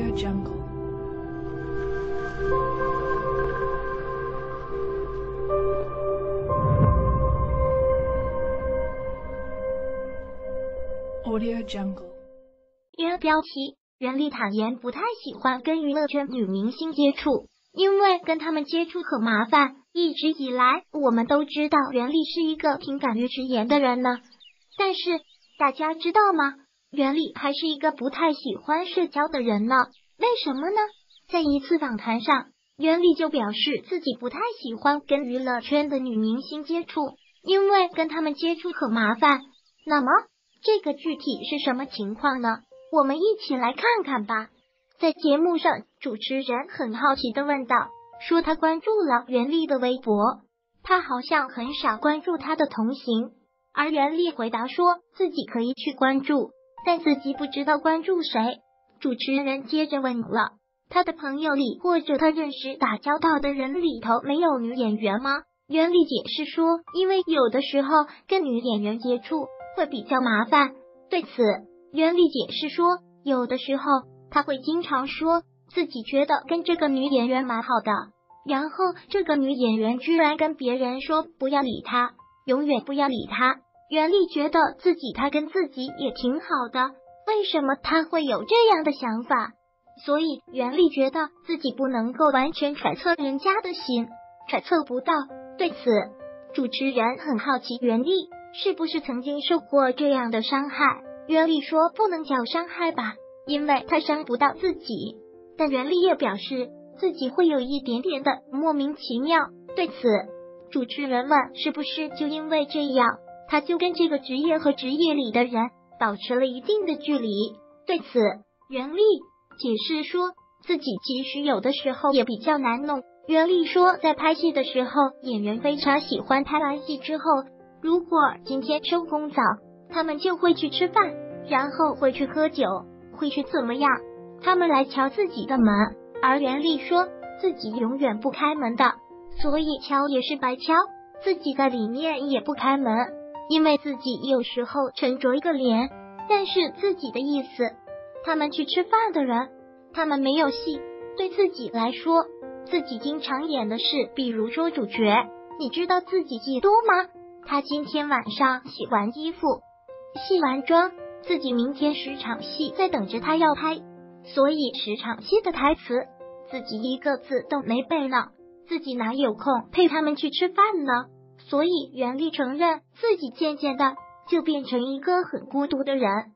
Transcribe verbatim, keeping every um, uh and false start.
Audio Jungle. Audio Jungle. 原标题：袁立坦言不太喜欢跟娱乐圈女明星接触，因为跟他们接触很麻烦。一直以来，我们都知道袁立是一个挺敢于直言的人呢。但是大家知道吗？袁立还是一个不太喜欢社交的人呢。为什么呢？在一次访谈上，袁立就表示自己不太喜欢跟娱乐圈的女明星接触，因为跟他们接触很麻烦。那么这个具体是什么情况呢？我们一起来看看吧。在节目上，主持人很好奇地问道，说他关注了袁立的微博，他好像很少关注他的同行，而袁立回答说自己可以去关注，但自己不知道关注谁。主持人接着问了，他的朋友里或者他认识打交道的人里头没有女演员吗？袁立解释说，因为有的时候跟女演员接触会比较麻烦。对此，袁立解释说，有的时候他会经常说自己觉得跟这个女演员蛮好的，然后这个女演员居然跟别人说不要理他，永远不要理他。袁立觉得自己他跟自己也挺好的，为什么他会有这样的想法？所以袁立觉得自己不能够完全揣测人家的心，揣测不到。对此，主持人很好奇袁立是不是曾经受过这样的伤害。袁立说不能叫伤害吧，因为他伤不到自己，但袁立也表示自己会有一点点的莫名其妙。对此，主持人问是不是就因为这样，他就跟这个职业和职业里的人保持了一定的距离。对此，袁立解释说自己其实有的时候也比较难弄。袁立说，在拍戏的时候，演员非常喜欢拍完戏之后，如果今天收工早，他们就会去吃饭，然后会去喝酒，会去怎么样，他们来敲自己的门。而袁立说自己永远不开门的，所以敲也是白敲，自己在里面也不开门，因为自己有时候沉着一个脸，但是自己的意思，他们去吃饭的人，他们没有戏，对自己来说，自己经常演的是比如说主角，你知道自己戏多吗？他今天晚上洗完衣服，卸完妆，自己明天十场戏在等着他要拍，所以十场戏的台词自己一个字都没背呢，自己哪有空陪他们去吃饭呢？所以袁立承认自己渐渐的就变成一个很孤独的人。